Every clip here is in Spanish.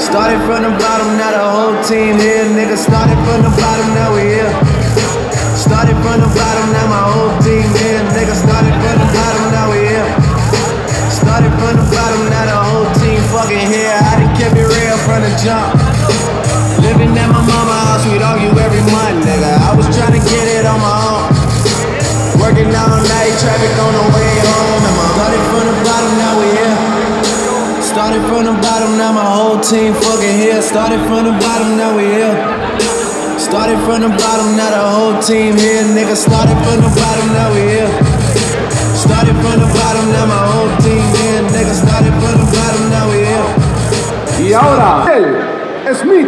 Started from the bottom, now the whole team here, nigga. Started from the bottom, now we here. Started from the bottom, now my whole team here, nigga. Started from the bottom, now we here. Started from the bottom, now the whole team fucking here. I done kept it real from the jump. Living at my mama's house, we'd argue every month, nigga. I was trying to get it on my own. Working all night, traffic on the way home. And started from the bottom, now we here. Started from the bottom, now my whole team fucking here. Started from the bottom, now we here. Started from the bottom, now the whole team here, nigga. Started from the bottom, now we here. Started from the bottom, now my whole team here, nigga. Started from the bottom, now we here. Y ahora, Smith.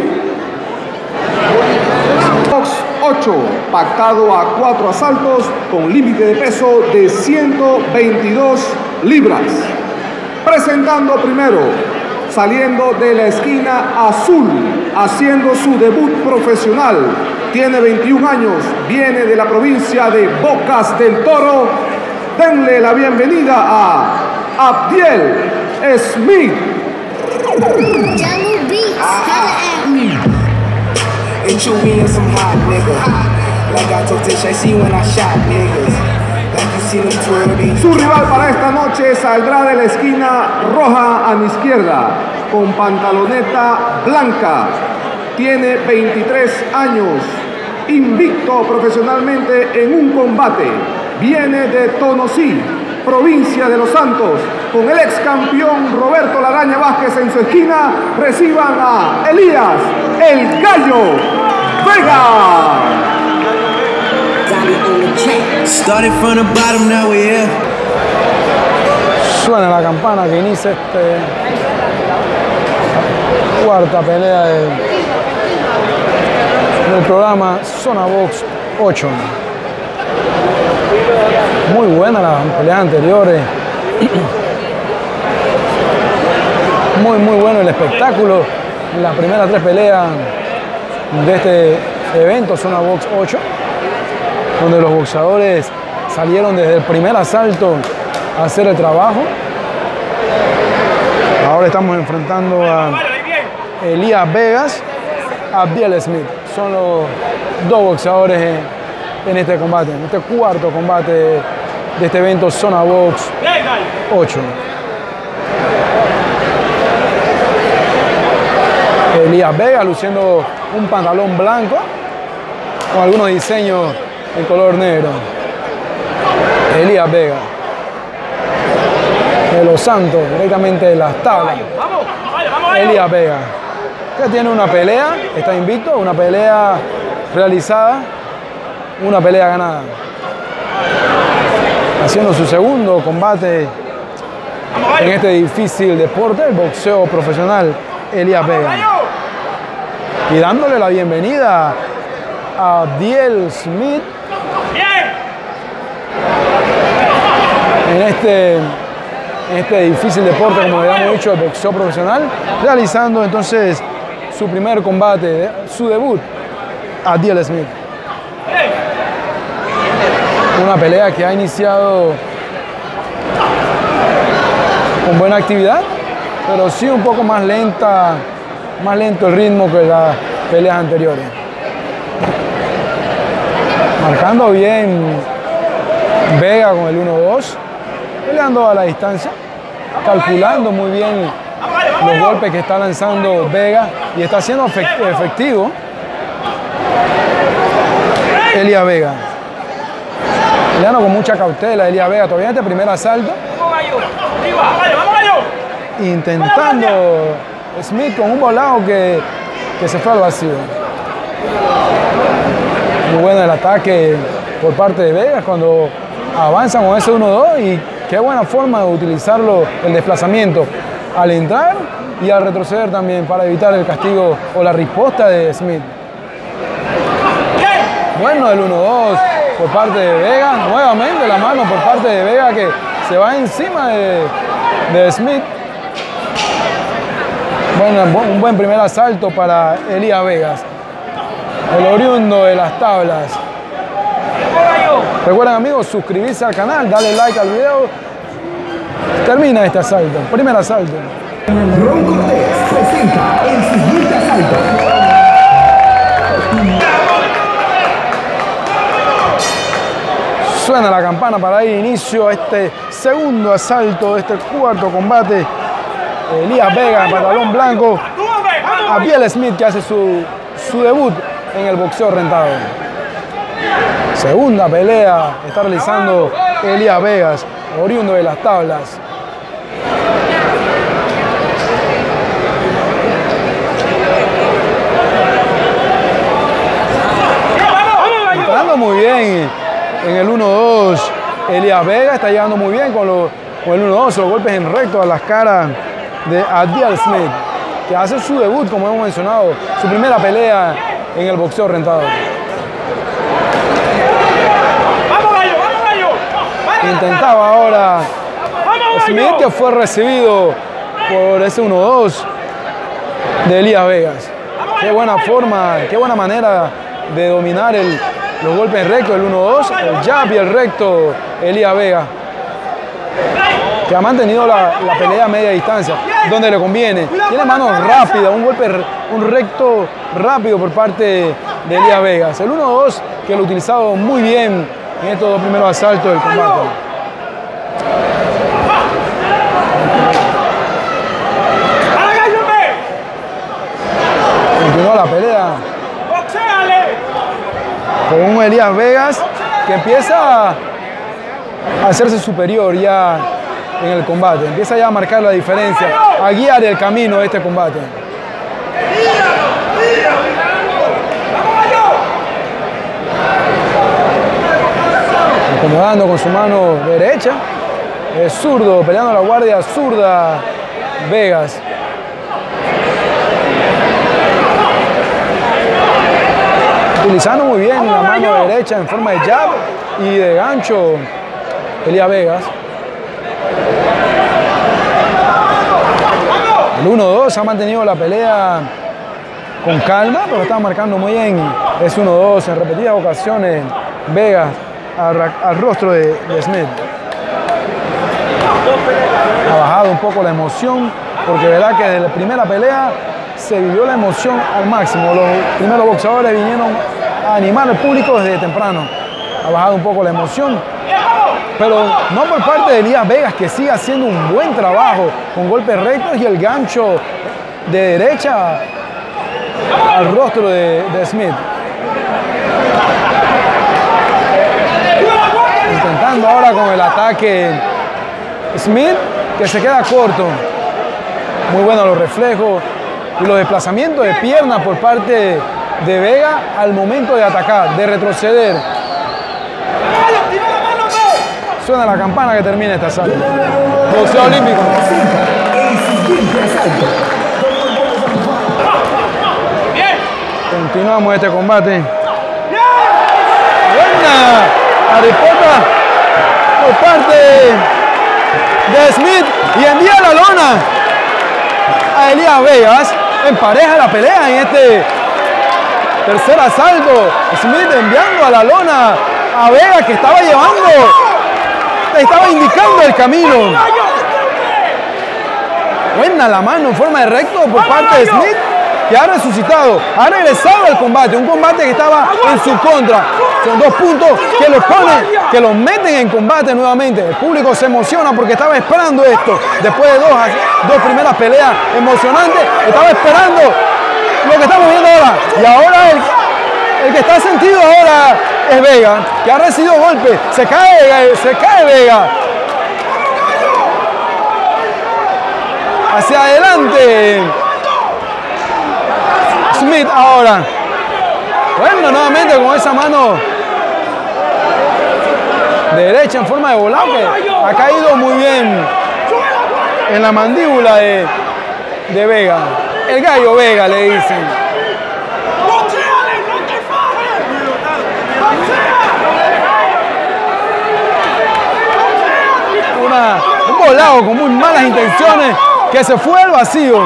Box 8, pactado a 4 asaltos con límite de peso de 122 libras. Presentando primero, saliendo de la esquina azul, haciendo su debut profesional. Tiene 21 años, viene de la provincia de Bocas del Toro. Denle la bienvenida a Abdiel Smith. Jello Beats, holla at me. And you me and some hot niggas. Like I told Tish, I see when I shot niggas. Like you see them twirling. Su rival para esta noche saldrá de la esquina roja a mi izquierda, con pantaloneta blanca. Tiene 23 años, invicto profesionalmente en un combate. Viene de Tonosí, provincia de Los Santos, con el ex campeón Roberto Laraña Vázquez en su esquina. Reciban a Elías el Gallo Vega. Started from the bottom, now we here. Suena la campana que inicia cuarta pelea del programa Zona Box 8. Muy buena las peleas anteriores. Muy bueno el espectáculo. Las primeras 3 peleas de este evento Zona Box 8, donde los boxeadores salieron desde el primer asalto a hacer el trabajo. Ahora estamos enfrentando a Elías Vegas, a Abdiel Smith. Son los 2 boxeadores en este combate, en este cuarto combate de este evento Zona Box 8. Elías Vega luciendo un pantalón blanco con algunos diseños en color negro. Elías Vega de Los Santos, directamente de las tablas. Elías Vega, que tiene una pelea, está invicto, una pelea realizada, una pelea ganada. Haciendo su segundo combate en este difícil deporte, el boxeo profesional, Elías Vega. Y dándole la bienvenida a Abdiel Smith en este difícil deporte, como ya hemos dicho, el boxeo profesional, realizando entonces su primer combate, su debut, Abdiel Smith. Una pelea que ha iniciado con buena actividad, pero sí un poco más lento el ritmo que las peleas anteriores. Marcando bien Vega con el 1-2, peleando a la distancia, calculando muy bien los golpes que está lanzando Vega y está siendo efectivo Elías Vega. Peleando con mucha cautela Elías Vega, todavía en este primer asalto. Intentando Smith con un volado que se fue al vacío. Muy bueno el ataque por parte de Vegas cuando avanzan con ese 1-2 y qué buena forma de utilizarlo, el desplazamiento al entrar y al retroceder también para evitar el castigo o la respuesta de Smith. Bueno el 1-2 por parte de Vega, nuevamente la mano por parte de Vega que se va encima de Smith. Bueno, un buen primer asalto para Elías Vegas, el oriundo de las tablas. Recuerden amigos, suscribirse al canal, darle like al video. Termina este asalto, primer asalto. Ron Cortés presenta el siguiente asalto. Suena la campana para dar inicio a este segundo asalto de este cuarto combate. Elías Vega, en pantalón blanco, a Biel Smith, que hace su debut en el boxeo rentado. Segunda pelea está realizando Elías Vegas, oriundo de las tablas. Entrando muy bien en el 1-2, Elías Vega está llegando muy bien con el 1-2, los golpes en recto a las caras de Biel Smith, que hace su debut, como hemos mencionado, su primera pelea en el boxeo rentado. Intentaba ahora Smith, que fue recibido por ese 1-2 de Elías Vegas. Qué buena forma, qué buena manera de dominar los golpes rectos, el 1-2, el jab y el recto Elías Vega, que ha mantenido la pelea a media distancia, donde le conviene. Tiene manos rápidas, un recto rápido por parte de Elías Vegas. El 1-2 que lo ha utilizado muy bien en estos dos primeros asaltos del combate. Continúa la pelea con un Elías Vegas que empieza a hacerse superior ya en el combate, empieza ya a marcar la diferencia, a guiar el camino de este combate. Acomodando con su mano derecha, es zurdo, peleando la guardia zurda Vegas. Utilizando muy bien la mano derecha en forma de jab y de gancho Elías Vegas. El 1-2 ha mantenido la pelea con calma, pero está marcando muy bien. Es 1-2 en repetidas ocasiones Vegas al rostro de Smith. Ha bajado un poco la emoción, porque verá que desde la primera pelea se vivió la emoción al máximo. Los primeros boxeadores vinieron a animar al público desde temprano. Ha bajado un poco la emoción, pero no por parte de Elías Vegas, que sigue haciendo un buen trabajo con golpes rectos y el gancho de derecha al rostro de Smith. Intentando ahora con el ataque Smith, que se queda corto. Muy buenos los reflejos y los desplazamientos de piernas por parte de Vega al momento de atacar, de retroceder. Suena la campana que termina este asalto. Boxeo olímpico. Continuamos este combate. Buena aripota por parte de Smith y envía la lona a Elías Vegas. Empareja la pelea en este tercer asalto. Smith enviando a la lona a Vega, que estaba indicando el camino. Buena la mano en forma de recto por parte de Smith, que ha resucitado, ha regresado al combate, un combate que estaba en su contra. Son dos puntos que los meten en combate nuevamente. El público se emociona porque estaba esperando esto. Después de dos primeras peleas emocionantes, estaba esperando lo que estamos viendo ahora. Y ahora el que está sentido ahora es Vega, que ha recibido golpes. Se cae Vega. Hacia adelante Smith ahora. Bueno, nuevamente con esa mano derecha en forma de volado, que ha caído muy bien en la mandíbula de Vega. El gallo Vega, le dicen. Un volado con muy malas intenciones que se fue al vacío,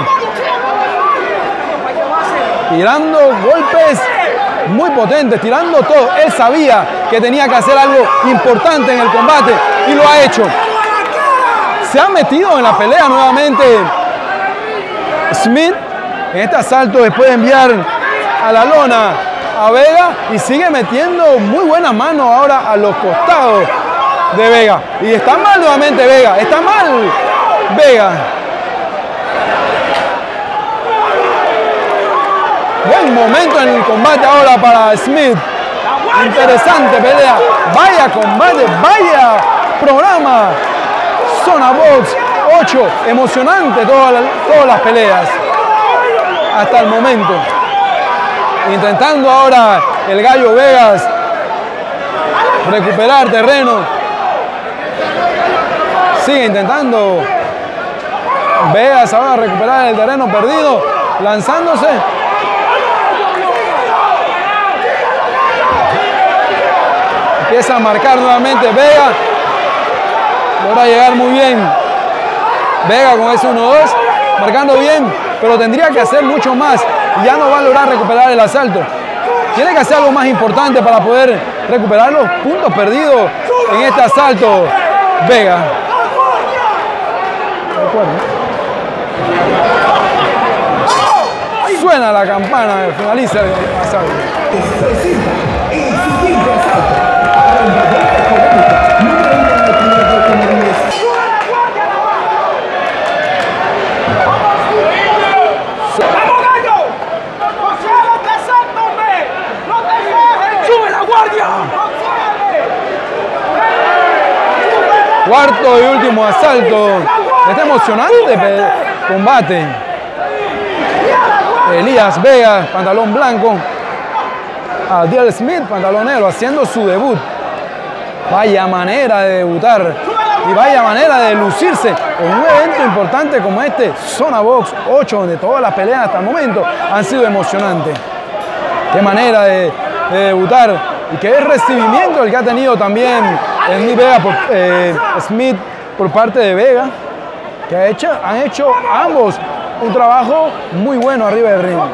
tirando golpes muy potentes, tirando todo. Él sabía que tenía que hacer algo importante en el combate y lo ha hecho. Se ha metido en la pelea nuevamente Smith, en este asalto después de enviar a la lona a Vega y sigue metiendo muy buena mano ahora a los costados de Vega. Y está mal nuevamente Vega, está mal Vega. Buen momento en el combate ahora para Smith. Interesante pelea. Vaya combate, vaya programa. Zona Box 8. Emocionante todas las peleas. Hasta el momento. Intentando ahora el Gallo Vegas recuperar terreno. Sigue intentando Vegas ahora recuperar el terreno perdido. Lanzándose. Empieza a marcar nuevamente Vega. Logra llegar muy bien. Vega con ese 1-2. Marcando bien. Pero tendría que hacer mucho más. Y ya no va a lograr recuperar el asalto. Tiene que hacer algo más importante para poder recuperar los puntos perdidos en este asalto. Vega. Suena la campana. Finaliza el asalto. Cuarto y último asalto. Este emocionante combate. Elías Vega, pantalón blanco. Adiel Smith, pantalón negro, haciendo su debut. Vaya manera de debutar y vaya manera de lucirse en un evento importante como este, Zona Box 8, donde todas las peleas hasta el momento han sido emocionantes. Qué manera de debutar y qué recibimiento el que ha tenido también Smith por parte de Vega, que han hecho ambos un trabajo muy bueno arriba del ring.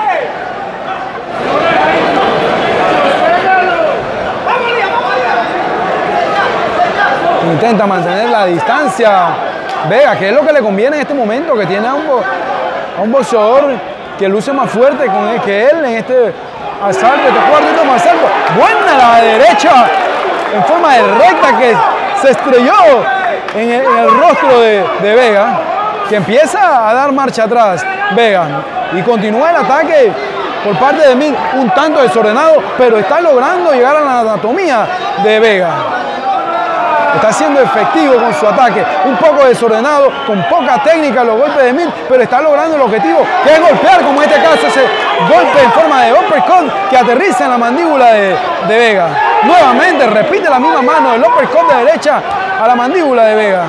Intenta mantener la distancia Vega, que es lo que le conviene en este momento, que tiene a un boxeador que luce más fuerte que él en este asalto, este cuarto último asalto. Buena la derecha en forma de recta que se estrelló en el rostro de Vega, que empieza a dar marcha atrás Vega y continúa el ataque por parte de Smith, un tanto desordenado, pero está logrando llegar a la anatomía de Vega. Está siendo efectivo con su ataque, un poco desordenado, con poca técnica los golpes de Smith, pero está logrando el objetivo, que es golpear, como en este caso ese golpe en forma de uppercut que aterriza en la mandíbula de Vega. Nuevamente repite la misma mano, el uppercut de derecha a la mandíbula de Vega.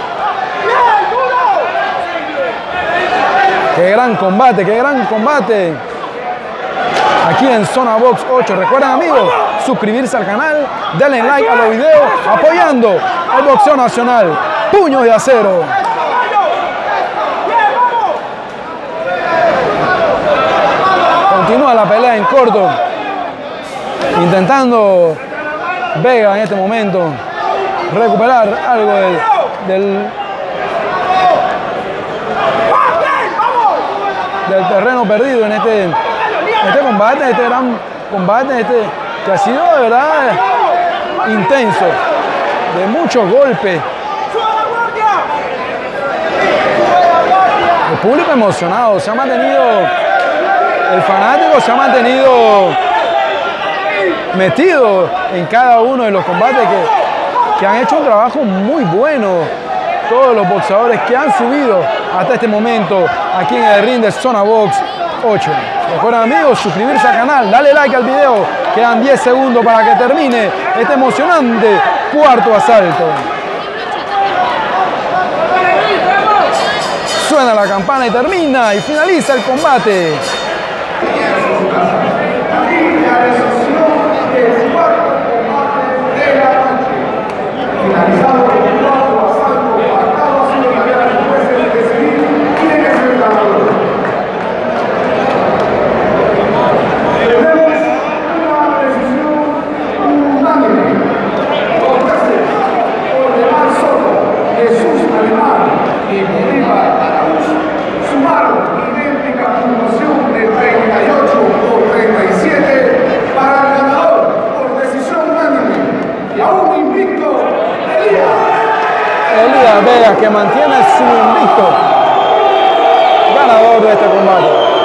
Qué gran combate, qué gran combate. Aquí en Zona Box 8. Recuerden, amigos, suscribirse al canal, darle like a los videos, apoyando el boxeo nacional. Puños de acero. Continúa la pelea en corto. Intentando Vega en este momento recuperar algo del terreno perdido en este combate, este gran combate, que ha sido de verdad intenso, de muchos golpes. El público emocionado, se ha mantenido, el fanático se ha mantenido metido en cada uno de los combates que han hecho un trabajo muy bueno. Todos los boxeadores que han subido hasta este momento aquí en el ring de Zona Box 8. Recuerden, amigos, suscribirse al canal, darle like al video. Quedan 10 segundos para que termine este emocionante cuarto asalto. Suena la campana y termina y finaliza el combate. Sumaron idéntica puntuación. campeón invicto, Elías Vega, que mantiene su invicto, ganador de este combate.